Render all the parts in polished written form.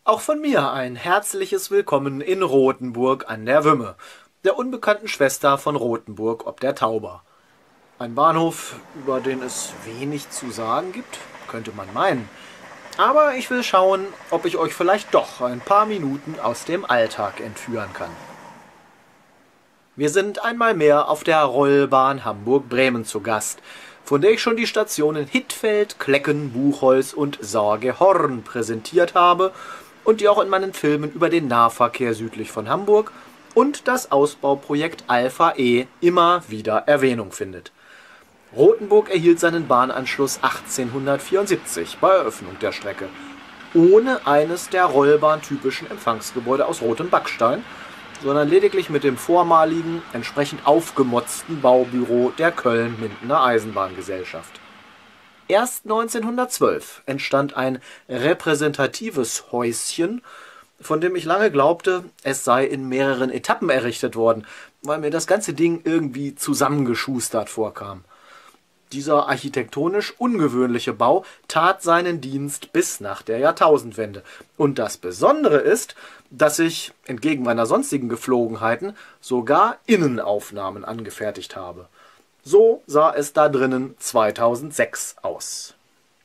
Auch von mir ein herzliches Willkommen in Rothenburg an der Wümme, der unbekannten Schwester von Rothenburg ob der Tauber. Ein Bahnhof, über den es wenig zu sagen gibt, könnte man meinen. Aber ich will schauen, ob ich euch vielleicht doch ein paar Minuten aus dem Alltag entführen kann. Wir sind einmal mehr auf der Rollbahn Hamburg-Bremen zu Gast, von der ich schon die Stationen Hittfeld, Klecken, Buchholz und Sorge-Horn präsentiert habe und die auch in meinen Filmen über den Nahverkehr südlich von Hamburg und das Ausbauprojekt Alpha E immer wieder Erwähnung findet. Rothenburg erhielt seinen Bahnanschluss 1874 bei Eröffnung der Strecke, ohne eines der Rollbahn-typischen Empfangsgebäude aus rotem Backstein, sondern lediglich mit dem vormaligen, entsprechend aufgemotzten Baubüro der Köln-Mindener Eisenbahngesellschaft. Erst 1912 entstand ein repräsentatives Häuschen, von dem ich lange glaubte, es sei in mehreren Etappen errichtet worden, weil mir das ganze Ding irgendwie zusammengeschustert vorkam. Dieser architektonisch ungewöhnliche Bau tat seinen Dienst bis nach der Jahrtausendwende. Und das Besondere ist, dass ich, entgegen meiner sonstigen Gepflogenheiten, sogar Innenaufnahmen angefertigt habe. So sah es da drinnen 2006 aus.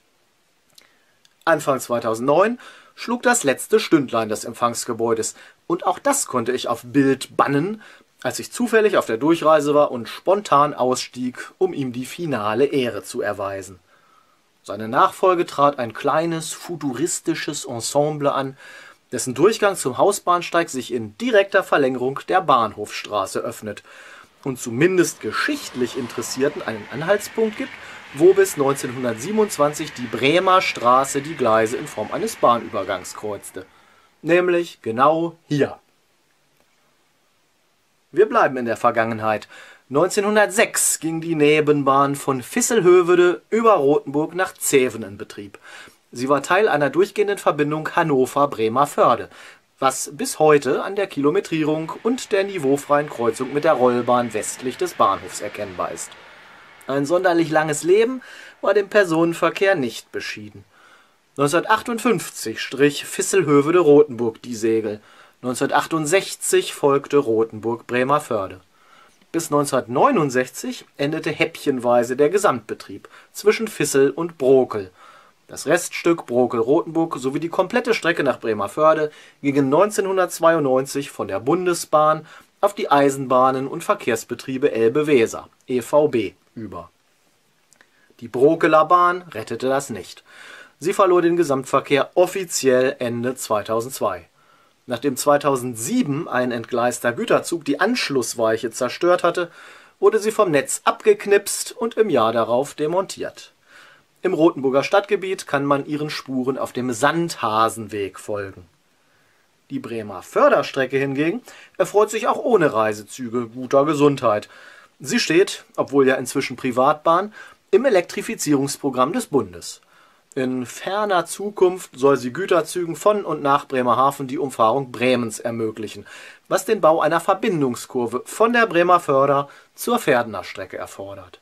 Anfang 2009 schlug das letzte Stündlein des Empfangsgebäudes und auch das konnte ich auf Bild bannen, als ich zufällig auf der Durchreise war und spontan ausstieg, um ihm die finale Ehre zu erweisen. Seine Nachfolge trat ein kleines, futuristisches Ensemble an, dessen Durchgang zum Hausbahnsteig sich in direkter Verlängerung der Bahnhofstraße öffnet und zumindest geschichtlich Interessierten einen Anhaltspunkt gibt, wo bis 1927 die Bremer Straße die Gleise in Form eines Bahnübergangs kreuzte. Nämlich genau hier. Wir bleiben in der Vergangenheit. 1906 ging die Nebenbahn von Visselhövede über Rothenburg nach Zeven in Betrieb. Sie war Teil einer durchgehenden Verbindung Hannover-Bremervörde, was bis heute an der Kilometrierung und der niveaufreien Kreuzung mit der Rollbahn westlich des Bahnhofs erkennbar ist. Ein sonderlich langes Leben war dem Personenverkehr nicht beschieden. 1958 strich Visselhövede-Rotenburg die Segel. 1968 folgte Rotenburg-Bremervörde. Bis 1969 endete häppchenweise der Gesamtbetrieb zwischen Vissel und Brokel. Das Reststück Brokel-Rotenburg sowie die komplette Strecke nach Bremervörde gingen 1992 von der Bundesbahn auf die Eisenbahnen und Verkehrsbetriebe Elbe-Weser (EVB) über. Die Brokeler Bahn rettete das nicht. Sie verlor den Gesamtverkehr offiziell Ende 2002. Nachdem 2007 ein entgleister Güterzug die Anschlussweiche zerstört hatte, wurde sie vom Netz abgeknipst und im Jahr darauf demontiert. Im Rothenburger Stadtgebiet kann man ihren Spuren auf dem Sandhasenweg folgen. Die Bremer Förderstrecke hingegen erfreut sich auch ohne Reisezüge guter Gesundheit. Sie steht, obwohl ja inzwischen Privatbahn, im Elektrifizierungsprogramm des Bundes. In ferner Zukunft soll sie Güterzügen von und nach Bremerhaven die Umfahrung Bremens ermöglichen, was den Bau einer Verbindungskurve von der Bremervörder zur Verdener Strecke erfordert.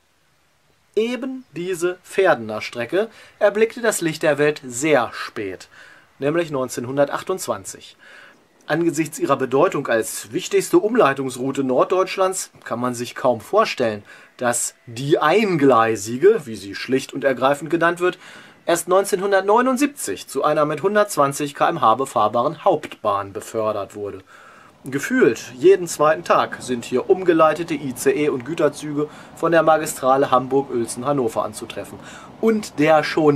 Eben diese Verdener Strecke erblickte das Licht der Welt sehr spät, nämlich 1928. Angesichts ihrer Bedeutung als wichtigste Umleitungsroute Norddeutschlands kann man sich kaum vorstellen, dass die Eingleisige, wie sie schlicht und ergreifend genannt wird, erst 1979 zu einer mit 120 km/h befahrbaren Hauptbahn befördert wurde. Gefühlt jeden zweiten Tag sind hier umgeleitete ICE und Güterzüge von der Magistrale Hamburg-Uelzen-Hannover anzutreffen. Und der schon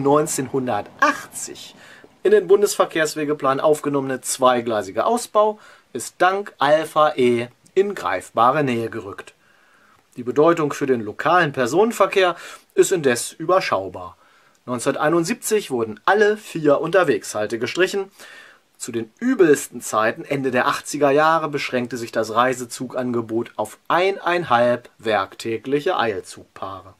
1980 in den Bundesverkehrswegeplan aufgenommene zweigleisige Ausbau ist dank Alpha E in greifbare Nähe gerückt. Die Bedeutung für den lokalen Personenverkehr ist indes überschaubar. 1971 wurden alle 4 Unterwegshalte gestrichen. Zu den übelsten Zeiten Ende der 80er Jahre beschränkte sich das Reisezugangebot auf 1,5 werktägliche Eilzugpaare.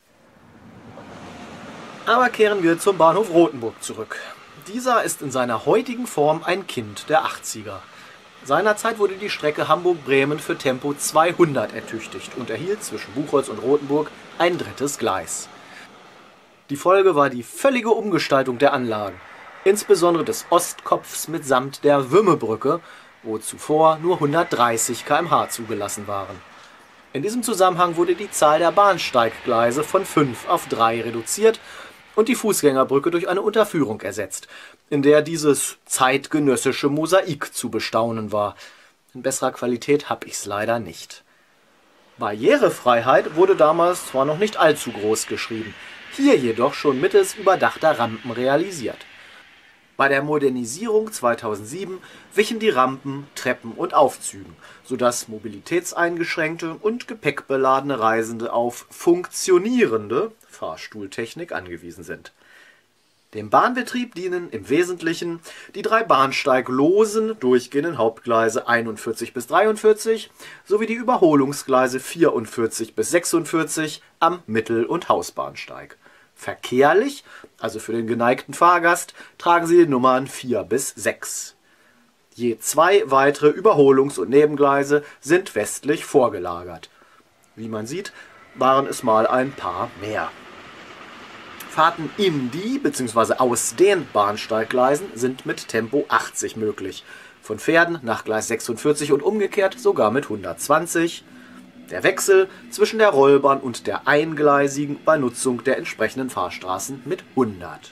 Aber kehren wir zum Bahnhof Rotenburg zurück. Dieser ist in seiner heutigen Form ein Kind der 80er. Seinerzeit wurde die Strecke Hamburg-Bremen für Tempo 200 ertüchtigt und erhielt zwischen Buchholz und Rotenburg ein drittes Gleis. Die Folge war die völlige Umgestaltung der Anlagen. insbesondere des Ostkopfs mitsamt der Wümmebrücke, wo zuvor nur 130 km/h zugelassen waren. In diesem Zusammenhang wurde die Zahl der Bahnsteiggleise von 5 auf 3 reduziert und die Fußgängerbrücke durch eine Unterführung ersetzt, in der dieses zeitgenössische Mosaik zu bestaunen war. In besserer Qualität habe ich's leider nicht. Barrierefreiheit wurde damals zwar noch nicht allzu groß geschrieben, hier jedoch schon mittels überdachter Rampen realisiert. Bei der Modernisierung 2007 wichen die Rampen Treppen und Aufzügen, sodass mobilitätseingeschränkte und gepäckbeladene Reisende auf funktionierende Fahrstuhltechnik angewiesen sind. Dem Bahnbetrieb dienen im Wesentlichen die 3 bahnsteiglosen durchgehenden Hauptgleise 41 bis 43 sowie die Überholungsgleise 44 bis 46 am Mittel- und Hausbahnsteig. Verkehrlich, also für den geneigten Fahrgast, tragen sie die Nummern 4 bis 6. Je 2 weitere Überholungs- und Nebengleise sind westlich vorgelagert. Wie man sieht, waren es mal ein paar mehr. Fahrten in die bzw. aus den Bahnsteiggleisen sind mit Tempo 80 möglich. Von Pferden nach Gleis 46 und umgekehrt sogar mit 120. Der Wechsel zwischen der Rollbahn und der eingleisigen bei Nutzung der entsprechenden Fahrstraßen mit 100.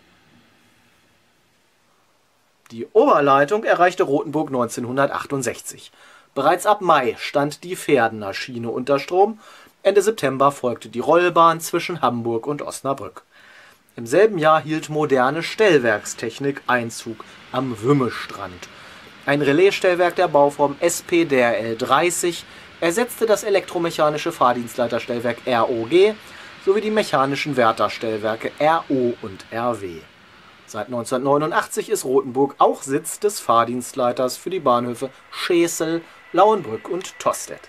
Die Oberleitung erreichte Rothenburg 1968. Bereits ab Mai stand die Pferdener Schiene unter Strom. Ende September folgte die Rollbahn zwischen Hamburg und Osnabrück. Im selben Jahr hielt moderne Stellwerkstechnik Einzug am Wümmestrand. Ein Relaisstellwerk der Bauform SP-DRL 30 ersetzte das elektromechanische Fahrdienstleiterstellwerk ROG sowie die mechanischen Wärterstellwerke RO und RW. Seit 1989 ist Rothenburg auch Sitz des Fahrdienstleiters für die Bahnhöfe Schesel, Lauenbrück und Tostedt.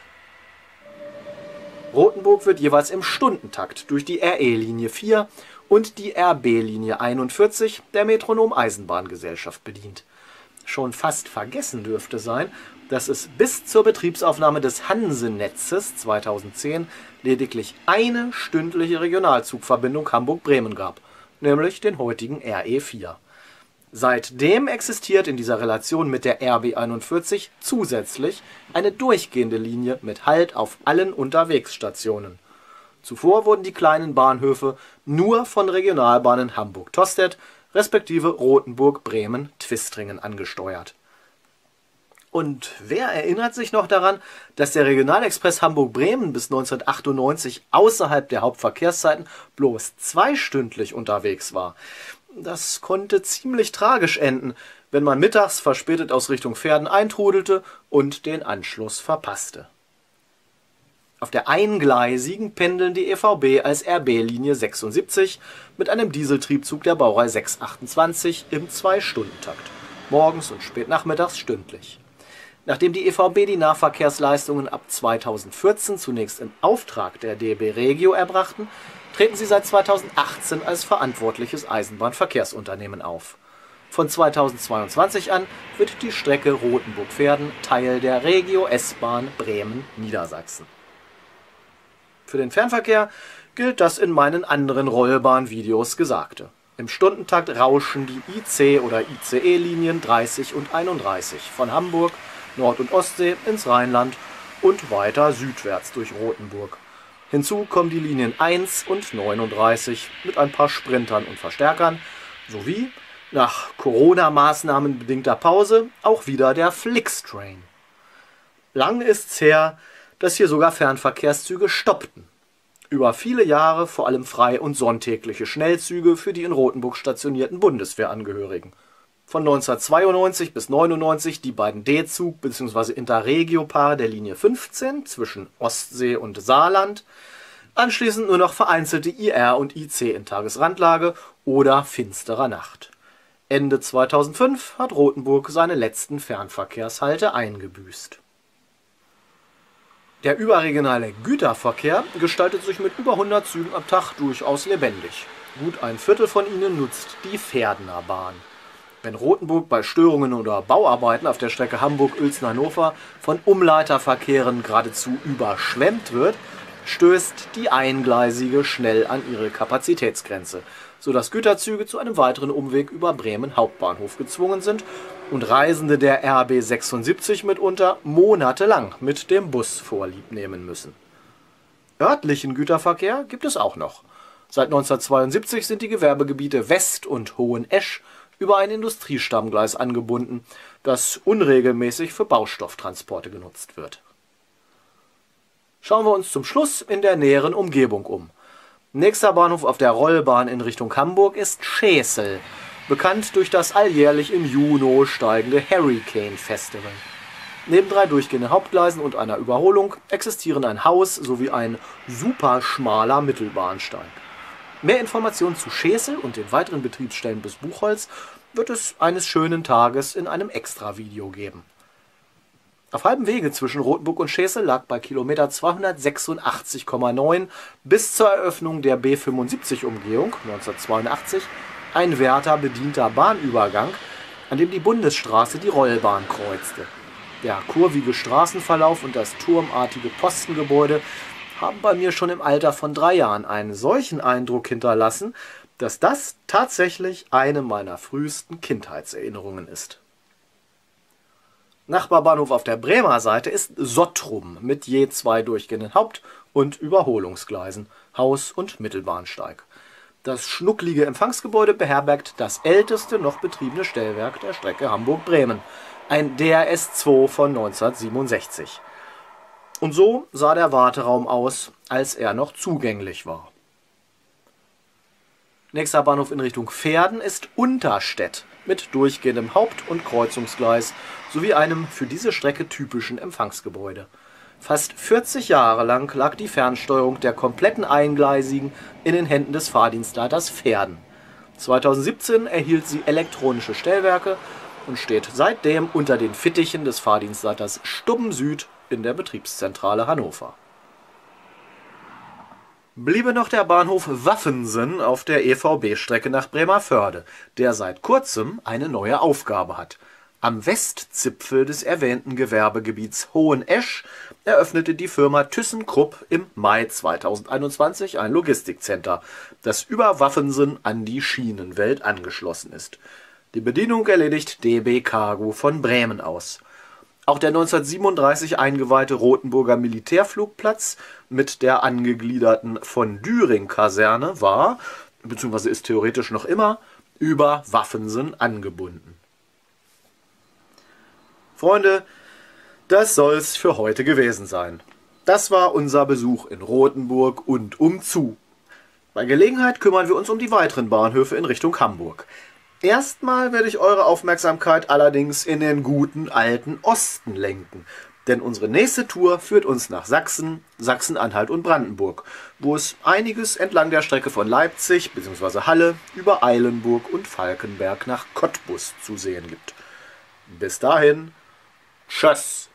Rothenburg wird jeweils im Stundentakt durch die RE-Linie 4 und die RB-Linie 41 der Metronom-Eisenbahngesellschaft bedient. Schon fast vergessen dürfte sein, dass es bis zur Betriebsaufnahme des Hanse-Netzes 2010 lediglich eine stündliche Regionalzugverbindung Hamburg-Bremen gab, nämlich den heutigen RE4. Seitdem existiert in dieser Relation mit der RB 41 zusätzlich eine durchgehende Linie mit Halt auf allen Unterwegsstationen. Zuvor wurden die kleinen Bahnhöfe nur von Regionalbahnen Hamburg-Tostedt respektive Rothenburg-Bremen-Twistringen angesteuert. Und wer erinnert sich noch daran, dass der Regionalexpress Hamburg-Bremen bis 1998 außerhalb der Hauptverkehrszeiten bloß zweistündlich unterwegs war? Das konnte ziemlich tragisch enden, wenn man mittags verspätet aus Richtung Verden eintrudelte und den Anschluss verpasste. Auf der eingleisigen pendeln die EVB als RB-Linie 76 mit einem Dieseltriebzug der Baureihe 628 im 2-Stundentakt, morgens und spätnachmittags stündlich. Nachdem die EVB die Nahverkehrsleistungen ab 2014 zunächst im Auftrag der DB Regio erbrachten, treten sie seit 2018 als verantwortliches Eisenbahnverkehrsunternehmen auf. Von 2022 an wird die Strecke Rothenburg-Verden Teil der Regio S-Bahn Bremen-Niedersachsen. Für den Fernverkehr gilt das in meinen anderen Rollbahnvideos Gesagte. Im Stundentakt rauschen die IC- oder ICE-Linien 30 und 31 von Hamburg, Nord- und Ostsee ins Rheinland und weiter südwärts durch Rothenburg. Hinzu kommen die Linien 1 und 39 mit ein paar Sprintern und Verstärkern sowie, nach Corona-Maßnahmen bedingter Pause, auch wieder der Flixtrain. Lang ist's her, dass hier sogar Fernverkehrszüge stoppten. Über viele Jahre vor allem frei- und sonntägliche Schnellzüge für die in Rothenburg stationierten Bundeswehrangehörigen. Von 1992 bis 1999 die beiden D-Zug- bzw. Interregio-Paare der Linie 15 zwischen Ostsee und Saarland, anschließend nur noch vereinzelte IR und IC in Tagesrandlage oder finsterer Nacht. Ende 2005 hat Rothenburg seine letzten Fernverkehrshalte eingebüßt. Der überregionale Güterverkehr gestaltet sich mit über 100 Zügen am Tag durchaus lebendig. Gut ein Viertel von ihnen nutzt die Verdener Bahn. Wenn Rothenburg bei Störungen oder Bauarbeiten auf der Strecke Hamburg-Uelzen-Hannover von Umleiterverkehren geradezu überschwemmt wird, stößt die eingleisige schnell an ihre Kapazitätsgrenze, sodass Güterzüge zu einem weiteren Umweg über Bremen Hauptbahnhof gezwungen sind und Reisende der RB 76 mitunter monatelang mit dem Bus Vorlieb nehmen müssen. Örtlichen Güterverkehr gibt es auch noch. Seit 1972 sind die Gewerbegebiete West und Hohenesch über ein Industriestammgleis angebunden, das unregelmäßig für Baustofftransporte genutzt wird. Schauen wir uns zum Schluss in der näheren Umgebung um. Nächster Bahnhof auf der Rollbahn in Richtung Hamburg ist Schesel, bekannt durch das alljährlich im Juni steigende Hurricane Festival. Neben 3 durchgehenden Hauptgleisen und einer Überholung existieren ein Haus sowie ein superschmaler Mittelbahnsteig. Mehr Informationen zu Schesel und den weiteren Betriebsstellen bis Buchholz wird es eines schönen Tages in einem Extra-Video geben. Auf halbem Wege zwischen Rothenburg und Schesel lag bei Kilometer 286,9 bis zur Eröffnung der B75-Umgehung 1982 ein Wärter-bedienter Bahnübergang, an dem die Bundesstraße die Rollbahn kreuzte. Der kurvige Straßenverlauf und das turmartige Postengebäude haben bei mir schon im Alter von 3 Jahren einen solchen Eindruck hinterlassen, dass das tatsächlich eine meiner frühesten Kindheitserinnerungen ist. Nachbarbahnhof auf der Bremer Seite ist Sottrum mit je 2 durchgehenden Haupt- und Überholungsgleisen, Haus- und Mittelbahnsteig. Das schnucklige Empfangsgebäude beherbergt das älteste noch betriebene Stellwerk der Strecke Hamburg-Bremen, ein DRS-2 von 1967. Und so sah der Warteraum aus, als er noch zugänglich war. Nächster Bahnhof in Richtung Verden ist Unterstedt mit durchgehendem Haupt- und Kreuzungsgleis sowie einem für diese Strecke typischen Empfangsgebäude. Fast 40 Jahre lang lag die Fernsteuerung der kompletten Eingleisigen in den Händen des Fahrdienstleiters Verden. 2017 erhielt sie elektronische Stellwerke und steht seitdem unter den Fittichen des Fahrdienstleiters Stubben Süd in der Betriebszentrale Hannover. Bliebe noch der Bahnhof Waffensen auf der EVB-Strecke nach Bremervörde, der seit kurzem eine neue Aufgabe hat. Am Westzipfel des erwähnten Gewerbegebiets Hohenesch eröffnete die Firma ThyssenKrupp im Mai 2021 ein Logistikcenter, das über Waffensen an die Schienenwelt angeschlossen ist. Die Bedienung erledigt DB Cargo von Bremen aus. Auch der 1937 eingeweihte Rothenburger Militärflugplatz mit der angegliederten Von-Düring-Kaserne war, bzw. ist theoretisch noch immer, über Waffensen angebunden. Freunde, das soll's für heute gewesen sein. Das war unser Besuch in Rothenburg und umzu. Bei Gelegenheit kümmern wir uns um die weiteren Bahnhöfe in Richtung Hamburg. Erstmal werde ich eure Aufmerksamkeit allerdings in den guten alten Osten lenken, denn unsere nächste Tour führt uns nach Sachsen, Sachsen-Anhalt und Brandenburg, wo es einiges entlang der Strecke von Leipzig bzw. Halle über Eilenburg und Falkenberg nach Cottbus zu sehen gibt. Bis dahin, tschüss!